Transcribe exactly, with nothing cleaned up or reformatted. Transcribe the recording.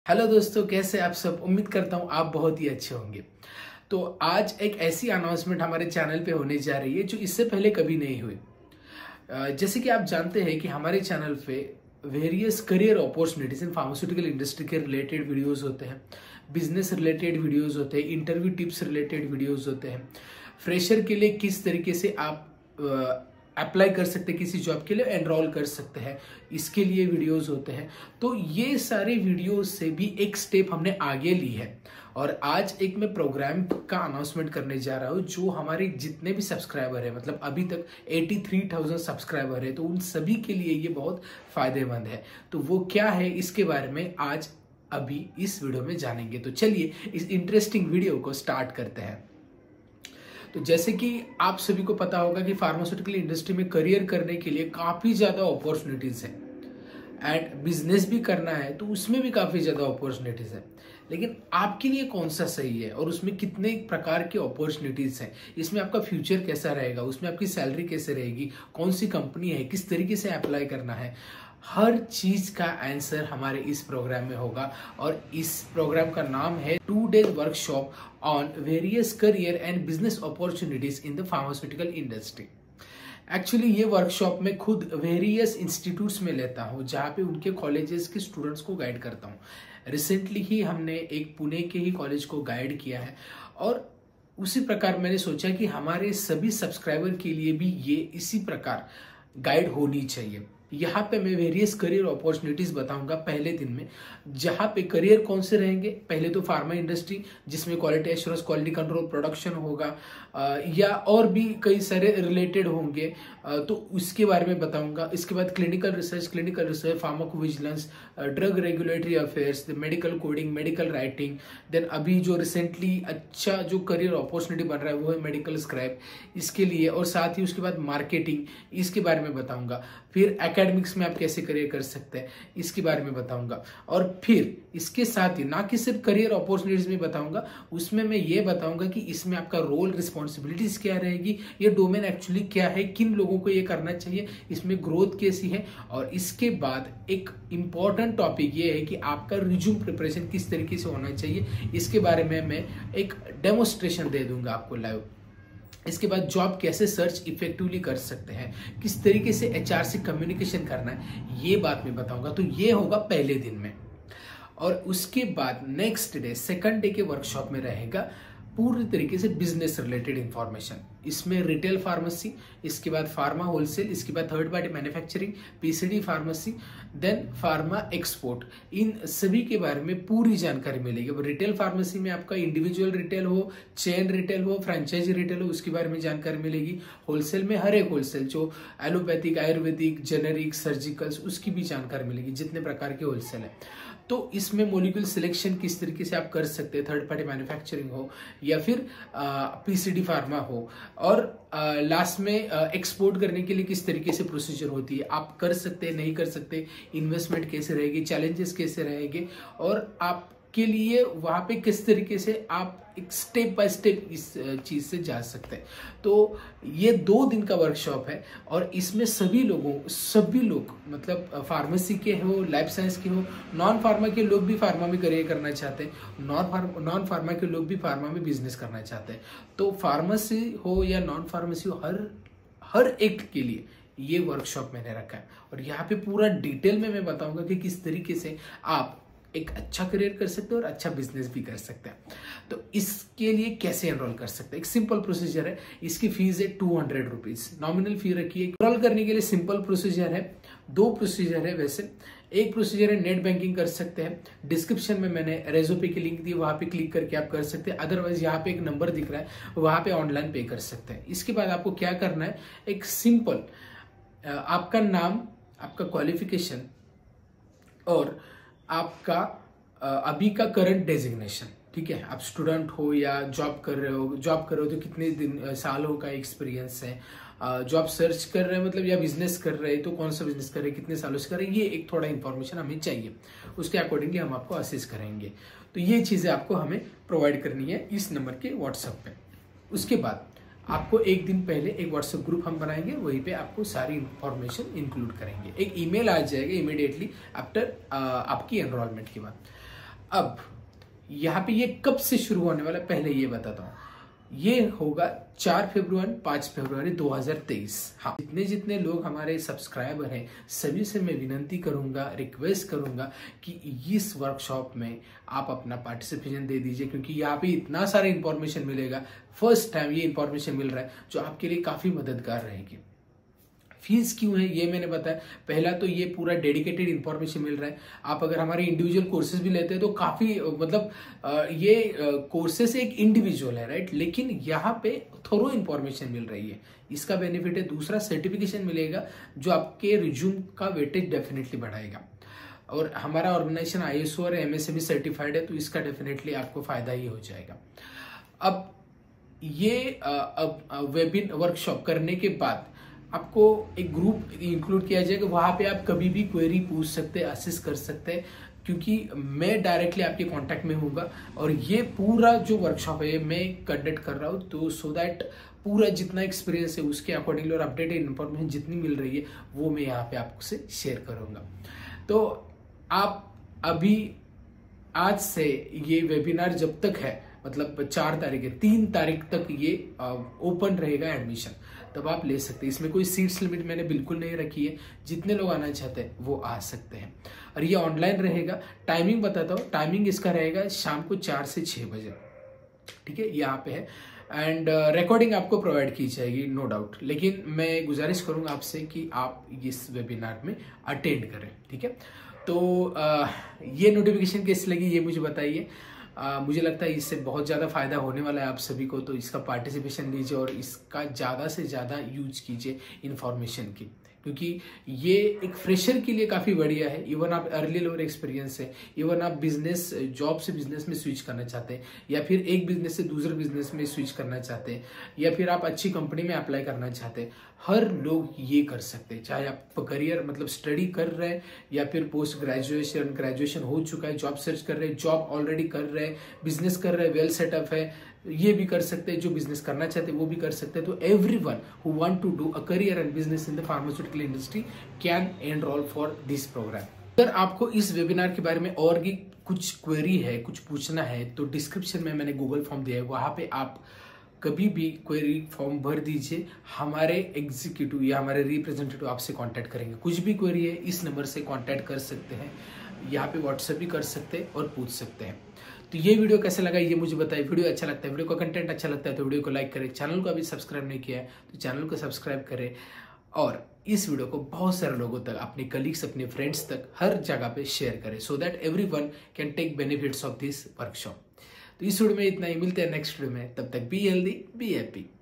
Hello दोस्तों, कैसे आप सब। उम्मीद करता हूँ आप बहुत ही अच्छे होंगे। तो आज एक ऐसी अनाउंसमेंट हमारे चैनल पे होने जा रही है जो इससे पहले कभी नहीं हुई। अ, जैसे कि आप जानते हैं कि हमारे चैनल पे various career opportunities in pharmaceutical industry के रिलेटेड वीडियोस होते हैं, बिजनेस रिलेटेड वीडियोस होते हैं, इंटरव्यू टिप्स रिलेटेड वीडियोस होते हैं, फ्रेशर के लिए किस तरीके से आप अप्लाई कर सकते हैं, किसी जॉब के लिए एनरोल कर सकते हैं, इसके लिए वीडियोस होते हैं। तो ये सारे वीडियोस से भी एक स्टेप हमने आगे ली है और आज एक मैं प्रोग्राम का अनाउंसमेंट करने जा रहा हूँ जो हमारे जितने भी सब्सक्राइबर है, मतलब अभी तक तिरासी हज़ार सब्सक्राइबर है, तो उन सभी के लिए ये बहुत फायदेमंद है। तो वो क्या है, इसके बारे में आज अभी इस वीडियो में जानेंगे। तो चलिए इस इंटरेस्टिंग वीडियो को स्टार्ट करते हैं। तो जैसे कि आप सभी को पता होगा कि फार्मास्यूटिकल इंडस्ट्री में करियर करने के लिए काफ़ी ज़्यादा अपॉर्चुनिटीज़ है एंड बिजनेस भी करना है तो उसमें भी काफ़ी ज़्यादा अपॉर्चुनिटीज़ है। लेकिन आपके लिए कौन सा सही है और उसमें कितने प्रकार के अपॉर्चुनिटीज़ हैं, इसमें आपका फ्यूचर कैसा रहेगा, उसमें आपकी सैलरी कैसे रहेगी, कौन सी कंपनी है, किस तरीके से अप्लाई करना है, हर चीज का आंसर हमारे इस प्रोग्राम में होगा। और इस प्रोग्राम का नाम है two days workshop on various career and business opportunities in the pharmaceutical industry. Actually ये वर्कशॉप मैं खुद वेरियस इंस्टीट्यूट्स में लेता हूँ जहाँ पे उनके कॉलेजेस के स्टूडेंट्स को गाइड करता हूँ। रिसेंटली ही हमने एक पुणे के ही कॉलेज को गाइड किया है और उसी प्रकार मैंने सोचा कि हमारे सभी सब्सक्राइबर के लिए भी ये इसी प्रकार गाइड होनी चाहिए। यहाँ पे मैं वेरियस करियर अपॉर्चुनिटीज बताऊंगा पहले दिन में, जहाँ पे करियर कौन से रहेंगे। पहले तो फार्मा इंडस्ट्री जिसमें quality assurance, quality control, production होगा या और भी कई सारे रिलेटेड होंगे, तो उसके बारे में बताऊंगा। इसके बाद clinical research, clinical research, pharmacovigilance, drug regulatory affairs, medical coding, medical writing. Then अभी जो रिसेंटली अच्छा जो करियर अपॉर्चुनिटी बन रहा है वो है मेडिकल स्क्रैप, इसके लिए। और साथ ही उसके बाद मार्केटिंग, इसके बारे में बताऊंगा। फिर एकेडमिक्स में आप कैसे करियर कर सकते हैं, इसके बारे में बताऊंगा। और फिर इसके साथ ही ना कि सिर्फ करियर अपॉर्चुनिटीज में बताऊंगा, उसमें मैं ये बताऊंगा कि इसमें आपका रोल, रिस्पॉन्सिबिलिटीज क्या रहेगी, ये डोमेन एक्चुअली क्या है, किन लोगों को ये करना चाहिए, इसमें ग्रोथ कैसी है। और इसके बाद एक इंपॉर्टेंट टॉपिक ये है कि आपका रिज्यूम प्रिपरेशन किस तरीके से होना चाहिए, इसके बारे में मैं एक डेमोस्ट्रेशन दे दूंगा आपको लाइव। इसके बाद जॉब कैसे सर्च इफेक्टिवली कर सकते हैं, किस तरीके से एचआर से कम्युनिकेशन करना है, ये बात मैं बताऊंगा। तो ये होगा पहले दिन में। और उसके बाद नेक्स्ट डे, सेकंड डे के वर्कशॉप में रहेगा पूरी तरीके से बिजनेस रिलेटेड इंफॉर्मेशन। इसमें रिटेल फार्मेसी, इसके बाद फार्मा होलसेल, इसके बाद third party manufacturing, PCD pharmacy, then pharma export, इन सभी के बारे में पूरी जानकारी मिलेगी। रिटेल फार्मेसी में आपका इंडिविजुअल रिटेल हो, चेन रिटेल हो, फ्रेंचाइजी रिटेल हो, उसके बारे में जानकारी मिलेगी। होलसेल में हर एक होलसेल जो एलोपैथिक, आयुर्वेदिक, जेनेरिक, सर्जिकल्स, उसकी भी जानकारी मिलेगी, जितने प्रकार के होलसेल है। तो इसमें मॉलिक्यूल सिलेक्शन किस तरीके से आप कर सकते हैं, थर्ड पार्टी मैन्युफैक्चरिंग हो या फिर पीसीडी फार्मा हो। और लास्ट में एक्सपोर्ट करने के लिए किस तरीके से प्रोसीजर होती है, आप कर सकते हैं, नहीं कर सकते, इन्वेस्टमेंट कैसे रहेगी, चैलेंजेस कैसे रहेंगे, और आपके लिए वहां पे किस तरीके से आप एक स्टेप बाय स्टेप इस चीज से जा सकते हैं। तो ये दो दिन का वर्कशॉप है और इसमें सभी लोगों सभी लोग मतलब फार्मेसी के हो, लाइफ साइंस के हो, नॉन फार्मा के लोग भी फार्मा में करियर करना चाहते हैं, नॉन फार्मा नॉन फार्मा के लोग भी फार्मा में बिजनेस करना चाहते हैं। तो फार्मेसी हो या नॉन फार्मेसी हो, हर हर एक के लिए ये वर्कशॉप मैंने रखा है। और यहाँ पे पूरा डिटेल में मैं बताऊंगा कि किस तरीके से आप एक अच्छा करियर कर सकते हैं और अच्छा बिजनेस भी कर सकते हैं। तो इसके लिए कैसे एनरोल कर सकते हैं, एक सिंपल प्रोसीजर है। इसकी फीस है two hundred rupees, nominal fee रखी है। एनरोल करने के लिए सिंपल प्रोसीजर है, दो प्रोसीजर है वैसे। एक प्रोसीजर है नेट बैंकिंग कर सकते हैं, डिस्क्रिप्शन में मैंने रेजो पे की लिंक दी, वहां पे क्लिक करके आप कर सकते हैं। अदरवाइज यहाँ पे एक नंबर दिख रहा है, वहां पे ऑनलाइन पे कर सकते हैं। इसके बाद आपको क्या करना है, एक सिंपल आपका नाम, आपका क्वालिफिकेशन और आपका अभी का करंट डेजिग्नेशन, ठीक है। आप स्टूडेंट हो या जॉब कर रहे हो, जॉब कर रहे हो तो कितने दिन सालों का एक्सपीरियंस है, जॉब सर्च कर रहे हैं मतलब या बिजनेस कर रहे हैं तो कौन सा बिजनेस कर रहे हैं, कितने सालों से कर रहे हैं, ये एक थोड़ा इन्फॉर्मेशन हमें चाहिए। उसके अकॉर्डिंगली हम आपको असिस्ट करेंगे। तो ये चीजें आपको हमें प्रोवाइड करनी है इस नंबर के व्हाट्सएप पे। उसके बाद आपको एक दिन पहले एक व्हाट्सएप ग्रुप हम बनाएंगे, वहीं पे आपको सारी इंफॉर्मेशन इंक्लूड करेंगे। एक ईमेल आ जाएगा इमीडिएटली आफ्टर आपकी एनरोलमेंट के बाद। अब यहाँ पे ये कब से शुरू होने वाला, पहले ये बताता हूँ। ये होगा चार फरवरी पाँच फरवरी दो हज़ार तेईस। हाँ, जितने जितने लोग हमारे सब्सक्राइबर हैं सभी से मैं विनती करूंगा, रिक्वेस्ट करूंगा कि इस वर्कशॉप में आप अपना पार्टिसिपेशन दे दीजिए, क्योंकि यहाँ पे इतना सारा इंफॉर्मेशन मिलेगा। फर्स्ट टाइम ये इंफॉर्मेशन मिल रहा है जो आपके लिए काफी मददगार रहेगी। फीस क्यों है ये मैंने बताया। पहला तो ये पूरा डेडिकेटेड इंफॉर्मेशन मिल रहा है। आप अगर हमारे इंडिविजुअल कोर्सेज भी लेते हैं तो काफी मतलब ये कोर्सेज एक इंडिविजुअल है, राइट, लेकिन यहाँ पे थोरो इंफॉर्मेशन मिल रही है, इसका बेनिफिट है। दूसरा, सर्टिफिकेशन मिलेगा जो आपके रिज्यूम का वेटेज डेफिनेटली बढ़ाएगा। और हमारा ऑर्गेनाइजेशन आई एस ओ और M S M E certified है, तो इसका डेफिनेटली आपको फायदा ही हो जाएगा। अब ये अब वेबिन वर्कशॉप करने के बाद आपको एक ग्रुप इंक्लूड किया जाएगा, वहां पे आप कभी भी क्वेरी पूछ सकते हैं, असिस्ट कर सकते हैं, क्योंकि मैं डायरेक्टली आपके कांटेक्ट में हूँगा। और ये पूरा जो वर्कशॉप है मैं कंडक्ट कर रहा हूँ, तो सो दैट पूरा जितना एक्सपीरियंस है उसके अकॉर्डिंगली और अपडेटेड इन्फॉर्मेशन जितनी मिल रही है वो मैं यहाँ पे आपसे शेयर करूँगा। तो आप अभी आज से ये वेबिनार जब तक है, मतलब चार तारीख है, तीन तारीख तक ये ओपन रहेगा एडमिशन, तब आप ले सकते हैं। इसमें कोई सीट्स लिमिट मैंने बिल्कुल नहीं रखी है, जितने लोग आना चाहते हैं वो आ सकते हैं। और ये ऑनलाइन रहेगा। टाइमिंग बताता हूँ, टाइमिंग इसका रहेगा शाम को चार से छः बजे, ठीक है, यहाँ पे है। एंड रिकॉर्डिंग आपको प्रोवाइड की जाएगी, नो डाउट, लेकिन मैं गुजारिश करूंगा आपसे कि आप इस वेबिनार में अटेंड करें, ठीक है। तो uh, ये नोटिफिकेशन कैसी लगी ये मुझे बताइए। Uh, मुझे लगता है इससे बहुत ज़्यादा फायदा होने वाला है आप सभी को, तो इसका पार्टिसिपेशन लीजिए और इसका ज़्यादा से ज़्यादा यूज कीजिए इन्फॉर्मेशन की, क्योंकि ये एक फ्रेशर के लिए काफ़ी बढ़िया है। इवन आप अर्ली लेवल एक्सपीरियंस है, इवन आप बिजनेस जॉब से बिजनेस में स्विच करना चाहते हैं, या फिर एक बिजनेस से दूसरे बिजनेस में स्विच करना चाहते हैं, या फिर आप अच्छी कंपनी में अप्लाई करना चाहते हैं, हर लोग ये कर सकते हैं। चाहे आप करियर मतलब स्टडी कर रहे हैं या फिर पोस्ट ग्रेजुएशन ग्रेजुएशन हो चुका है, जॉब सर्च कर रहे हैं, जॉब ऑलरेडी कर रहे हैं, बिजनेस कर रहे हैं, वेल सेटअप है, ये भी कर सकते हैं। जो बिजनेस करना चाहते हैं वो भी कर सकते हैं। तो everyone who want to do a career and business in the pharmaceutical industry can enrol for this programme. अगर आपको इस वेबिनार के बारे में और भी कुछ क्वेरी है, कुछ पूछना है, तो डिस्क्रिप्शन में मैंने गूगल फॉर्म दिया है, वहां पे आप कभी भी क्वेरी फॉर्म भर दीजिए। हमारे एग्जीक्यूटिव या हमारे रिप्रेजेंटेटिव आपसे कांटेक्ट करेंगे। कुछ भी क्वेरी है इस नंबर से कांटेक्ट कर सकते हैं, यहाँ पे व्हाट्सएप भी कर सकते हैं और पूछ सकते हैं। तो ये वीडियो कैसा लगा ये मुझे बताइए। वीडियो अच्छा लगता है, वीडियो का कंटेंट अच्छा लगता है तो वीडियो को लाइक करें। चैनल को अभी सब्सक्राइब नहीं किया है तो चैनल को सब्सक्राइब करें, और इस वीडियो को बहुत सारे लोगों तक, अपने कलीग्स, अपने फ्रेंड्स तक, हर जगह पे शेयर करें, so that everyone can take benefits of this workshop. तो इस वीडियो में इतना ही, मिलते हैं नेक्स्ट वीडियो में, तब तक बी हेल्दी बी हैप्पी।